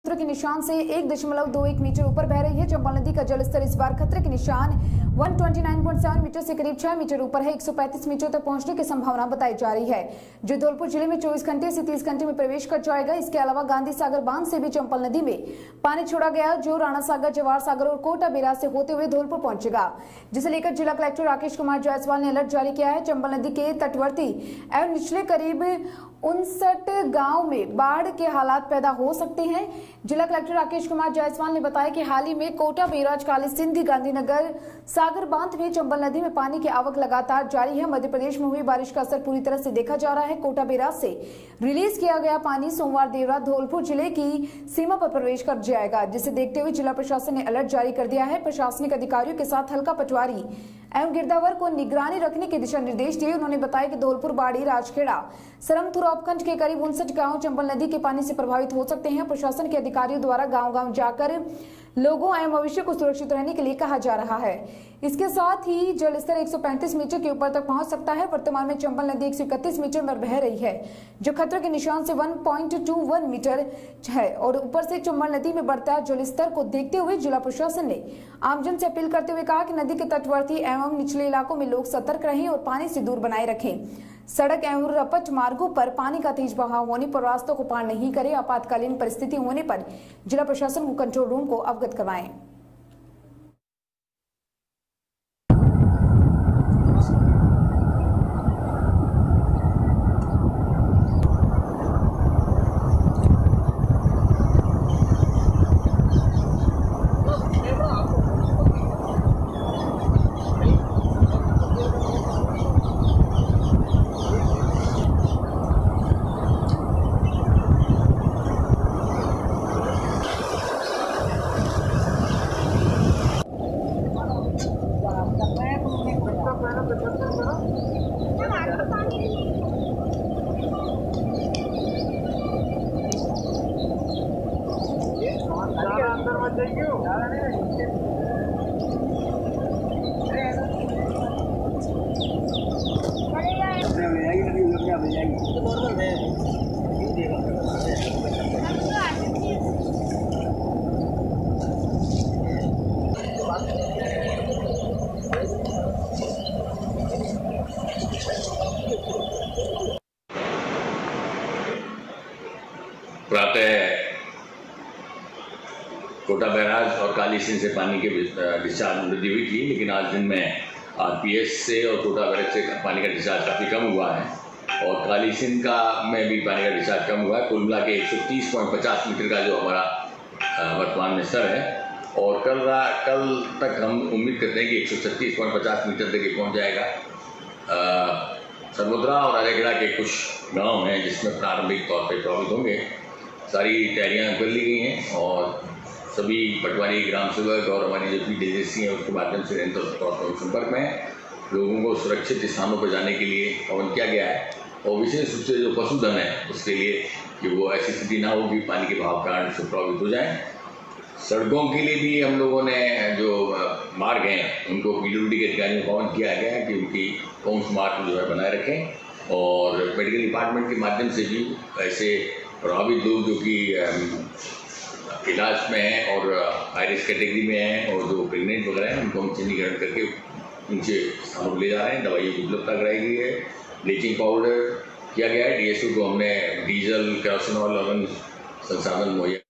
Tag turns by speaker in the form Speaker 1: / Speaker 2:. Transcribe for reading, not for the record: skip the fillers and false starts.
Speaker 1: के निशान से 1.21 मीटर ऊपर बह रही है। चंबल नदी का जलस्तर इस बार खतरे के निशान 129.7 मीटर से करीब 6 मीटर ऊपर है। 135 मीटर तक पहुंचने की संभावना बताई जा रही है, जो धौलपुर जिले में 24 घंटे से 30 घंटे में प्रवेश कर जाएगा। इसके अलावा गांधी सागर बांध से भी चंबल नदी में पानी छोड़ा गया, जो राणा सागर, जवाहर सागर और कोटा बैराज से होते हुए धौलपुर पहुंचेगा, जिसे लेकर जिला कलेक्टर राकेश कुमार जायसवाल ने अलर्ट जारी किया है। चंबल नदी के तटवर्ती एवं निचले करीब 59 गांव में बाढ़ के हालात पैदा हो सकते हैं। जिला कलेक्टर राकेश कुमार जायसवाल ने बताया कि हाल ही में कोटा बैराज, काली सिंधी, गांधीनगर सागर बांध में चंबल नदी में पानी की आवक लगातार जारी है। मध्य प्रदेश में हुई बारिश का असर पूरी तरह से देखा जा रहा है। कोटा बैराज से रिलीज किया गया पानी सोमवार देर रात धौलपुर जिले की सीमा पर प्रवेश कर जाएगा, जिसे देखते हुए जिला प्रशासन ने अलर्ट जारी कर दिया है। प्रशासनिक अधिकारियों के साथ हल्का पटवारी एवं गिरदावर को निगरानी रखने के दिशा निर्देश दिए। उन्होंने बताया कि धौलपुर, बाड़ी, राजखेड़ा, सरमथुरा उपखंड के करीब 59 गांव चंबल नदी के पानी से प्रभावित हो सकते हैं। प्रशासन के अधिकारियों द्वारा गांव-गांव जाकर लोगों एवं मवेशियों को सुरक्षित रहने के लिए कहा जा रहा है। इसके साथ ही जलस्तर 135 मीटर के ऊपर तक पहुंच सकता है। वर्तमान में चंबल नदी 131 मीटर पर बह रही है, जो खतरे के निशान से 1.21 मीटर है। और ऊपर से चंबल नदी में बढ़ता जलस्तर को देखते हुए जिला प्रशासन ने आमजन से अपील करते हुए कहा कि नदी के तटवर्ती एवं निचले इलाकों में लोग सतर्क रहें और पानी से दूर बनाए रखें। सड़क एवं रपट मार्गों पर पानी का तेज बहाव होने पर रास्तों को पार नहीं करें। आपातकालीन परिस्थिति होने पर जिला प्रशासन को कंट्रोल रूम को अवगत करवाएं।
Speaker 2: अंदर मत
Speaker 3: प्रातः कोटा बैराज और काली सिंध से पानी के डिस्चार्ज में वृद्धि हुई थी, लेकिन आज दिन में आरपीएस से और कोटा बैराज से पानी का डिस्चार्ज काफ़ी कम हुआ है और काली सिंध का में भी पानी का डिस्चार्ज कम हुआ है। कुल मिला के 130.50 मीटर का जो हमारा वर्तमान में स्तर है और कल तक हम उम्मीद करते हैं कि 136.50 मीटर तक ये पहुँच जाएगा। सरमथुरा और राजखेड़ा के कुछ गाँव हैं जिसमें प्रारंभिक तौर पर प्रभावित होंगे। सारी तैयारियाँ कर ली गई हैं और सभी पटवारी, ग्राम सेवक और हमारी जो फील्ड एजेंसी है उसके माध्यम से निरंतर तौर पर संपर्क में लोगों को सुरक्षित स्थानों पर जाने के लिए आह्वान किया गया है और विशेष रूप से जो पशुधन है उसके लिए कि वो ऐसी स्थिति ना हो कि पानी के बहाव कारण से प्रभावित हो जाए। सड़कों के लिए भी हम लोगों ने जो मार्ग हैं उनको पीडब्ल्यूडी के अधिकारियों को आह्वान किया गया है कि उनकी पहुँच मार्ग जो है बनाए रखें और मेडिकल डिपार्टमेंट के माध्यम से भी ऐसे प्रभावित लोग जो कि इलाज में हैं और हाई रिस्क कैटेगरी में हैं और जो प्रेग्नेंट वगैरह हैं उनको हम चिन्हीकरण करके उनसे स्थानों पर ले जा रहे हैं। दवाइयों की उपलब्धता कराई गई है, ब्लीचिंग पाउडर किया गया है, डीएसओ को हमने डीजल, केरोसिन ऑयल और अन्य संसाधन मुहैया